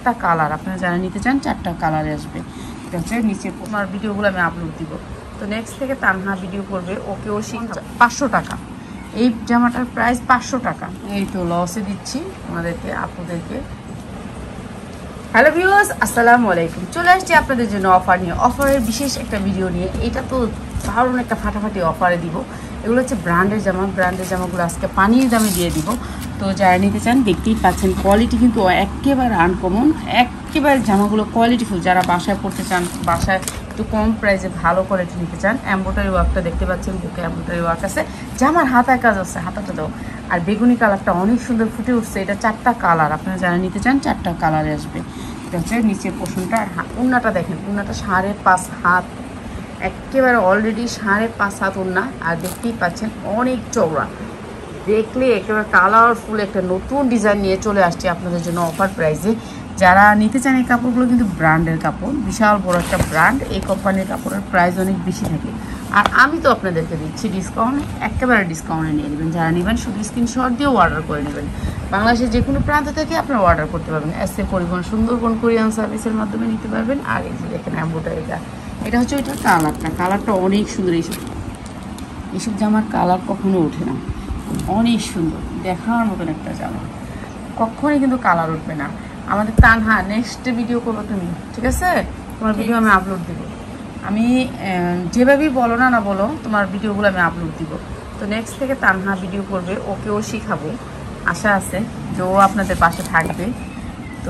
4টা কালার, আপনারা যারা নিতে চান 4টা কালারে আসবে। এটা হচ্ছে নিচে আমার ভিডিওগুলো আমি আপলোড দিব। তো নেক্সট থেকে তানহা ভিডিও করবে, ওকেও শিখা 500 টাকা। এই জামাটার প্রাইস 500 টাকা। এই তো লসে দিচ্ছি আমাদেরকে, আপুদেরকে। হ্যালো ভিউয়ার্স, আসসালামু আলাইকুম। চলে আসছি আপনাদের জন্য অফার নিয়ে, অফারের বিশেষ একটা ভিডিও নিয়ে। এটা তো দারুণ একটা ফাটাফাটি অফারে দিব। এগুলো হচ্ছে ব্র্যান্ডের জামা, ব্র্যান্ডের জামাগুলো আজকে পানির দামে দিয়ে দিব। তো যারা নিতে চান দেখতেই পাচ্ছেন, কোয়ালিটি কিন্তু একেবারে আনকমন, একেবারে জামাগুলো কোয়ালিটিফুল। যারা বাসায় পড়তে চান, বাসায় একটু কম প্রাইসে ভালো কোয়ালিটি নিতে চান, এমব্রয়ডারি ওয়ার্কটা দেখতে পাচ্ছেন, বুকে এমব্রয়ডারি ওয়ার্ক আছে, জামার হাতায় কাজ আছে, হাতাটা দাও। আর বেগুনি কালারটা অনেক সুন্দর ফুটে উঠছে। এটা 4টা কালার, আপনারা যারা নিতে চান 4টা কালারে আসবে। এটা হচ্ছে নিচের পোর্শনটা। আর ওড়নাটা দেখেন, ওড়নাটা 5.5 হাত, একেবারে অলরেডি 5.5 হাত ওড়না। আর দেখতেই পাচ্ছেন অনেক চওড়া, দেখলে একেবারে কালারফুল একটা নতুন ডিজাইন নিয়ে চলে আসছে আপনাদের জন্য অফার প্রাইসে। যারা নিতে চান এই কাপড়গুলো কিন্তু ব্র্যান্ডের কাপড়, বিশাল বড় একটা ব্র্যান্ড। এই কোম্পানির কাপড়ের প্রাইস অনেক বেশি থাকে। আর আমি তো আপনাদেরকে দিচ্ছি ডিসকাউন্ট, একেবারে ডিসকাউন্টে নিয়ে নেবেন। যারা নেবেন শুধু স্ক্রিনশট দিয়েও অর্ডার করে নেবেন। বাংলাদেশের যে কোনো প্রান্ত থেকে আপনারা অর্ডার করতে পারবেন। এসএ পরিবহন সুন্দরবন কোরিয়ান সার্ভিসের মাধ্যমে নিতে পারবেন। আর এই যে দেখেন এমব্রয়ডারিটা, এটা হচ্ছে ওইটার কালারটা অনেক সুন্দর। এইসব জামার কালার কখনো ওঠে না, অনেক সুন্দর দেখার মতন একটা জামা, কখনই কিন্তু কালার উঠবে না। আমাদের তানহা নেক্সট ভিডিও করবো তুমি, ঠিক আছে? তোমার ভিডিও আমি আপলোড দিব। আমি যেভাবেই বলো না বলো, তোমার ভিডিওগুলো আমি আপলোড দিব। তো নেক্সট থেকে তানহা ভিডিও করবে, ওকেও শিখাবো, আশা আছে যে ও আপনাদের পাশে থাকবে। তো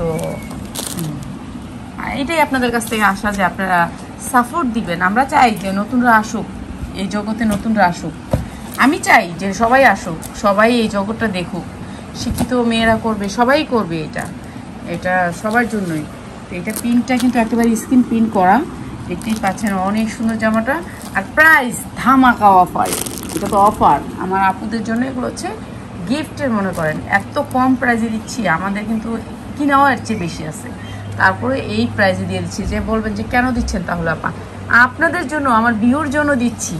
এটাই আপনাদের কাছ থেকে আশা, যে আপনারা সাপোর্ট দিবেন। আমরা চাই যে নতুনরা আসুক, এই জগতে নতুনরা আসুক। আমি চাই যে সবাই আসুক, সবাই এই জগৎটা দেখুক। শিক্ষিত মেয়েরা করবে, সবাই করবে, এটা সবার জন্যই। তো এটা পিনটা কিন্তু একেবারে স্কিন পিন করা, দেখতেই পাচ্ছেন অনেক সুন্দর জামাটা। আর প্রাইস ধামাকা অফার, এটা তো অফার আমার আপুদের জন্য। এগুলো হচ্ছে গিফটের, মনে করেন এত কম প্রাইজে দিচ্ছি, আমাদের কিন্তু কিনাও এর চেয়ে বেশি আছে, তারপরে এই প্রাইজে দিয়ে দিচ্ছি। যে বলবেন যে কেন দিচ্ছেন, তাহলে আপনাদের জন্য, আমার বিউর জন্য দিচ্ছি,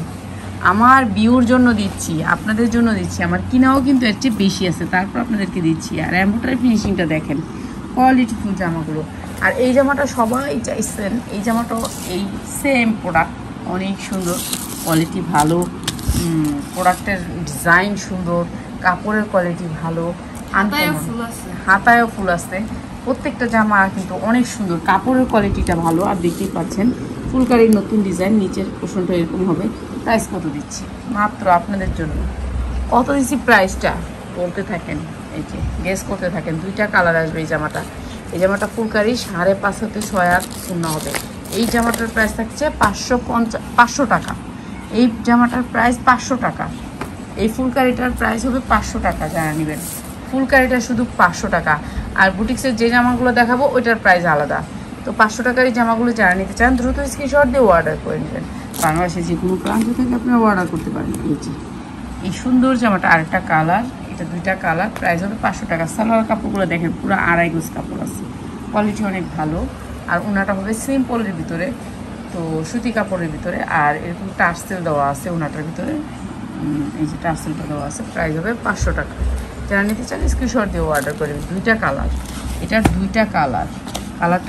আপনাদের জন্য দিচ্ছি। আমার কিনাও কিন্তু এর চেয়ে বেশি আছে, তারপর আপনাদেরকে দিচ্ছি। আর এমব্রয়ডারি ফিনিশিংটা দেখেন, কোয়ালিটিফুল জামাগুলো। আর এই জামাটা সবাই চাইছেন, এই জামাটাও এই সেম প্রোডাক্ট, অনেক সুন্দর, কোয়ালিটি ভালো, প্রোডাক্টের ডিজাইন সুন্দর, কাপড়ের কোয়ালিটি ভালো, হাতায়ও ফুল আছে। প্রত্যেকটা জামা কিন্তু অনেক সুন্দর, কাপড়ের কোয়ালিটিটা ভালো। আর দেখতেই পাচ্ছেন ফুলকারির নতুন ডিজাইন, নিচের পোর্শনটা এরকম হবে। প্রাইস কত দিচ্ছি মাত্র আপনাদের জন্য, কত দিচ্ছি প্রাইসটা বলতে থাকেন, এই যে গেস করতে থাকেন। 2টা কালার আসবে এই জামাটা ফুলকারি 5.5 হতে 6 হাত শূন্য হবে। এই জামাটার প্রাইস থাকছে 500 টাকা। এই জামাটার প্রাইস 500 টাকা। এই ফুলকারিটার প্রাইস হবে 500 টাকা। যারা নেবেন ফুলকারিটা শুধু 500 টাকা। আর বুটিক্সের যে জামাগুলো দেখাবো ওইটার প্রাইস আলাদা। তো 500 টাকার এই জামাগুলো যারা নিতে চান দ্রুত স্ক্রিনশট দিয়ে অর্ডার করে নেবেন। বাংলাদেশের যে কোনো প্রান্ত থেকে আপনারা অর্ডার করতে পারেন। এই সুন্দর জামাটা আরেকটা কালার, এটা 2টা কালার, প্রাইস হবে 500 টাকা। সালোয়ার কাপড়গুলো দেখেন পুরো 2.5 গজ কাপড় আছে, কোয়ালিটি অনেক ভালো। আর ওনাটা হবে সিম্পলের ভিতরে, তো সুতি কাপড়ের ভিতরে। আর এরকম টার্সেল দেওয়া আছে ওনাটার ভিতরে, এই যে টার্সেলটা দেওয়া আছে। প্রাইস হবে 500 টাকা। যারা নিতে চান স্ক্রিনশট দিয়ে অর্ডার করবেন। 2টা কালার, এটার 2টা কালারটা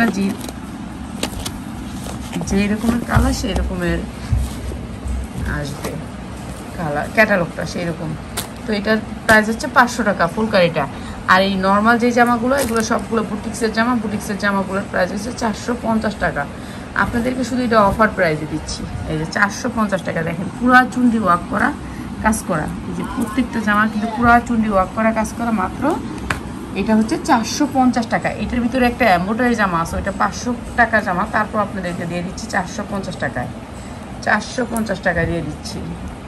যে রকমের কালার সেই রকমের আসবে কালার, ক্যাটালগটা সেই রকম। তো এটার প্রাইস হচ্ছে 500 টাকা ফুলকারিটা। আর এই নর্মাল যে জামাগুলো, এগুলো সবগুলো বুটিক্সের জামাগুলোর প্রাইস হচ্ছে 450 টাকা। আপনাদেরকে শুধু এটা অফার প্রাইসে দিচ্ছি। এই যে 450 টাকা, দেখেন পুরা চুন্ডি ওয়ার্ক করা, কাজ করা। এই যে প্রত্যেকটা জামা কিন্তু পুরা চুন্ডি ওয়ার্ক করা, কাজ করা। মাত্র এটা হচ্ছে 450 টাকা। এটার ভিতরে একটা এমব্রয়ডারি জামা আছে, ওইটা 500 টাকা জামা। তারপর আপনাদেরকে দিয়ে দিচ্ছি 450 টাকায়, 450 টাকা দিয়ে দিচ্ছি।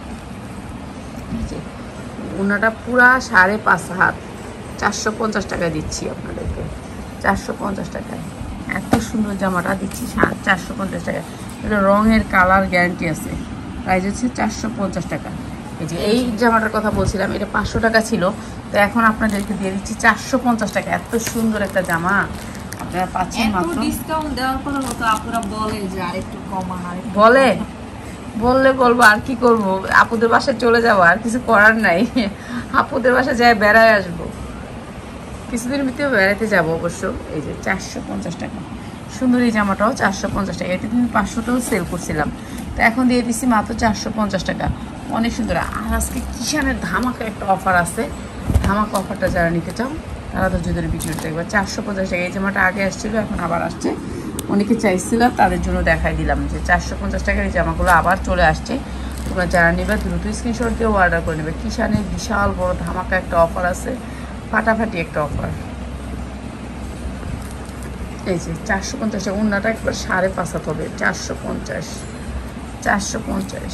ওনাটা পুরা 5.5 হাত, 450 টাকা দিচ্ছি আপনাদেরকে, 450 টাকায়। এত সুন্দর জামাটা দিচ্ছি 450 টাকা। এটা রঙের কালার গ্যারান্টি আছে। প্রাইস হচ্ছে 450 টাকা। এই যে এই জামাটার কথা বলছিলাম, এটা 500 টাকা ছিল, তো এখন আপনাদেরকে দিয়ে দিচ্ছি 450 টাকা। এত সুন্দর একটা জামা আপনারা পাচ্ছেন মাত্র। ডিসকাউন্ট দেওয়ার কথা মতো আপুরা বলে যে আরেকটু কমান, বললে বলবো, আর কি করবো, আপুদের বাসায় চলে যাবো, আর কিছু করার নাই। আপুদের বাসায় যাই বেড়ায় আসবো। কিছুদিনের ভিতরে বেড়াতে যাবো অবশ্য। এই যে 450 টাকা, সুন্দর এই জামাটাও 450 টাকা। এতে কিন্তু 500টাও সেল করছিলাম, তো এখন দিয়ে দিচ্ছি মাত্র 450 টাকা। অনেক সুন্দর। আর আজকে কিষানের ধামাকা একটা অফার আছে, ধামাকা অফারটা যারা নিতে চাও তারা তো যদি ভিডিওটা দেখবে। 450 টাকা এই জামাটা আগে আসছিলো, এখন আবার আসছে। অনেকে চাইছিল, তাদের জন্য দেখাই দিলাম যে 450 টাকার এই জামাগুলো আবার চলে আসছে। তোমরা যারা নেবে দ্রুত স্ক্রিনশট দিয়ে অর্ডার করে নেবে। কিষানের বিশাল বড় ধামাকা একটা অফার আছে, ফাটাফাটি একটা অফার। এই যে 450 টাকা, ওড়নাটা একবার 5.5 হাত হবে। 450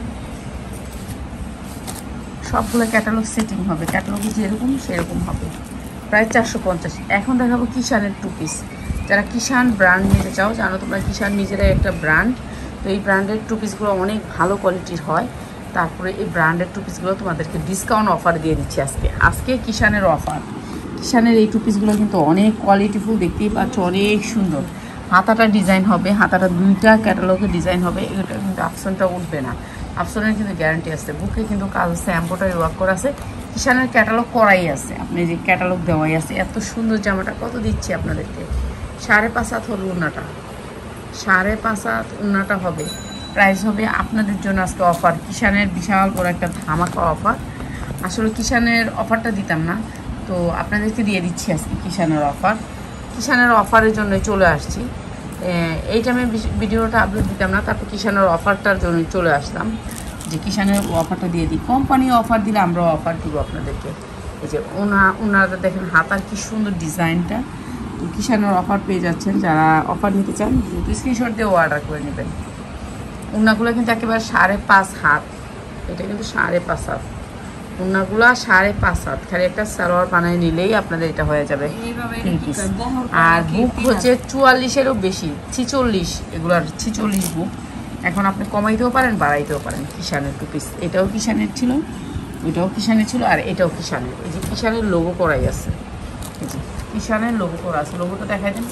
সবগুলো ক্যাটালগ সেটিং হবে, ক্যাটালগে যেরকম সেরকম হবে, প্রায় 450। এখন দেখাবো কিষানের 2 পিস। যারা কিষান ব্র্যান্ড নিতে চাও, জানো তোমরা কিষান নিজেরাই একটা ব্র্যান্ড, তো এই ব্র্যান্ডের 2 পিসগুলো অনেক ভালো কোয়ালিটির হয়। তারপরে এই ব্র্যান্ডের 2 পিসগুলো তোমাদেরকে ডিসকাউন্ট অফার দিয়ে দিচ্ছি আজকে কিষানের অফার। কিষানের এই 2 পিসগুলো কিন্তু অনেক কোয়ালিটিফুল, দেখতেই পাচ্ছ, অনেক সুন্দর। হাতাটা ডিজাইন হবে, হাতাটা 2টা ক্যাটালগে ডিজাইন হবে। এটা কিন্তু আফসনটা উঠবে না, আফসনের কিন্তু গ্যারান্টি আছে। বুকে কিন্তু কাজ আছে, এম্ব্রয়ডারি ওয়ার্ক করা আছে। কিষানের ক্যাটালগ করাই আছে, আপনি যে ক্যাটালগ দেওয়াই আছে। এত সুন্দর জামাটা কত দিচ্ছি আপনাদেরকে? 5.5 হাত হলো ওড়নাটা, 5.5 হাত ওড়নাটা হবে। প্রাইস হবে আপনাদের জন্য আজকে অফার, কিষানের বিশাল বড় একটা ধামাকা অফার। আসলে কিষানের অফারটা দিতাম না, তো আপনাদেরকে দিয়ে দিচ্ছি আজকে কিষানের অফার। কিষানের অফারের জন্য চলে আসছি। এই টাইমে ভিডিওটা আপলোড দিতাম না, তারপর কিষানের অফারটার জন্য চলে আসলাম, যে কিষানের অফারটা দিয়ে দিই। কোম্পানি অফার দিলে আমরাও অফার দিব আপনাদেরকে। এই যে ওনারা দেখেন হাতার কি সুন্দর ডিজাইনটা। তো কিষানের অফার পেয়ে যাচ্ছেন, যারা অফার নিতে চান দ্রুত স্ক্রিনশট দিয়ে অর্ডার করে নেবেন। ওনাগুলো কিন্তু একেবারে 5.5 হাত, এটা কিন্তু 5.5 হাত। ওনাগুলো 5.5 হাত, খালি একটা সালোয়ার বানায় নিলেই আপনাদের এটা হয়ে যাবে। আর বুক হচ্ছে 44-এরও বেশি, 46, এগুলার 46 বুক। এখন আপনি কমাইতেও পারেন, বাড়াইতেও পারেন। কিষানের 2 পিস, এটাও কিষানের ছিল, ওইটাও কিষানের ছিল, আর এটাও কিষানের। এই যে কিষানের লোগো করাই আছে, এই যে কিষানের লোগো করা আছে। লোগোটা দেখাই দেন,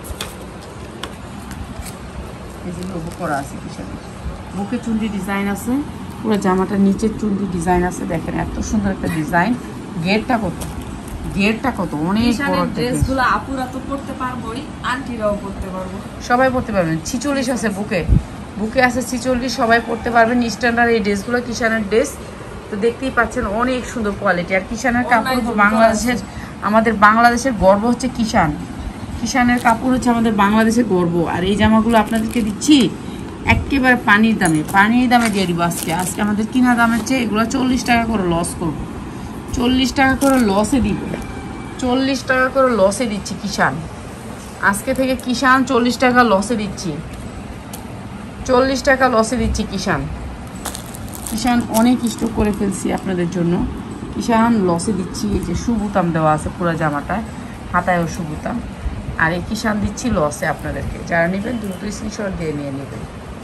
এই যে লোগো করা আছে কিষানের। বুকে চুন্ডি ডিজাইন আছে, পুরো জামাটার নিচের চুন্ডি ডিজাইন আছে। দেখেন এত সুন্দর একটা ডিজাইন। গেটটা কত অনেক বড়। ড্রেসগুলো আপুরা তো পড়তে পারবোই, আন্টিরাও পড়তে পারবো, সবাই পড়তে পারবেন। 46 আছে বুকে আছে 46, সবাই পড়তে পারবেন। স্ট্যান্ডার্ড এই ড্রেসগুলো কিষানের ড্রেস, তো দেখতেই পাচ্ছেন অনেক সুন্দর কোয়ালিটি। আর কিষানের কাপড় বাংলাদেশের, আমাদের বাংলাদেশের গর্ব হচ্ছে কিষানের কাপড় হচ্ছে আমাদের বাংলাদেশের গর্ব। আর এই জামাগুলো আপনাদেরকে দিচ্ছি একেবারে পানির দামে দিয়ে দিব আজকে আমাদের কিনা দামের চেয়ে এগুলো 40 টাকা করে লস করব। 40 টাকা করে লসে দিব, 40 টাকা করে লসে দিচ্ছি কিষান। আজকে থেকে কিষান 40 টাকা লসে দিচ্ছি, 40 টাকা লসে দিচ্ছি কিষান অনেক স্টক করে ফেলছি আপনাদের জন্য। কিষান লসে দিচ্ছি। এই যে সুবুতাম দেওয়া আছে পুরো জামাটায়, হাতায়ও সুবুতাম। আর এই কিষান দিচ্ছি লসে আপনাদেরকে। যারা নেবেন দ্রুত স্ক্রিনশট দিয়ে নিয়ে নেবেন।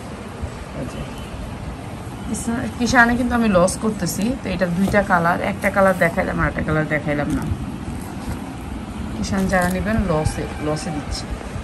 কিষানে কিন্তু আমি লস করতেছি, তো এটা 2টা কালার, একটা কালার দেখাইলাম আর একটা কালার দেখাইলাম না। কিষান যারা নেবেন লসে দিচ্ছি।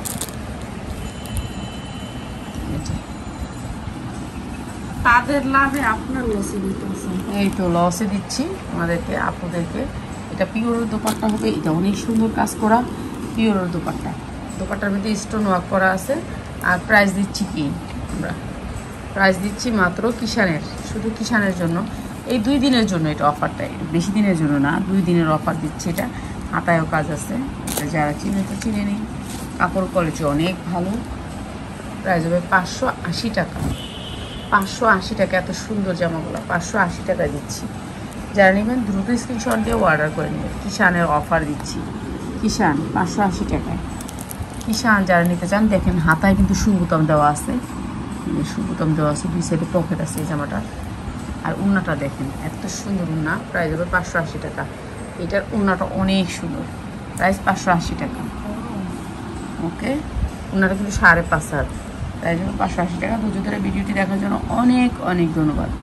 তাদের লাভে আপনার লসে দিতেছেন। এই তো লসে দিচ্ছি আমাদেরকে, আপুদেরকে। এটা পিওরের দোপাট্টা হবে, এটা অনেক সুন্দর কাজ করা পিওরের দোপাট্টার মধ্যে স্টোন ওয়ার্ক করা আছে। আর প্রাইস দিচ্ছি কি আমরা, প্রাইস দিচ্ছি মাত্র কিষানের, শুধু কিষানের জন্য, এই 2 দিনের জন্য এটা অফারটা, বেশি দিনের জন্য না, 2 দিনের অফার দিচ্ছি। এটা হাতায়ও কাজ আছে, এটা যারা চিনে তো চিনে নেই। কাপড় কোয়ালিটি অনেক ভালো। প্রাইস হবে 580 টাকা, 580 টাকা। এত সুন্দর জামাগুলো 580 টাকা দিচ্ছি। যারা নেবেন দ্রুত স্ক্রিনশট দিয়ে অর্ডার করে নেবেন। কিষানের অফার দিচ্ছি, কিষান 580 টাকায়। কিষান যারা নিতে চান দেখেন হাতায় কিন্তু সুবুতাম দেওয়া আছে, 2 সাইডে পকেট আছে এই জামাটার। আর ওড়নাটা দেখেন এত সুন্দর ওড়না। প্রাইস হবে 580 টাকা। এটার ওড়নাটা অনেক সুন্দর, প্রাইস 580 টাকা। ওকে, ওড়নাটা কিন্তু 5.5 হাত, প্রাইস হবে 580 টাকা। ধৈর্য ধরে ভিডিওটি দেখার জন্য অনেক ধন্যবাদ।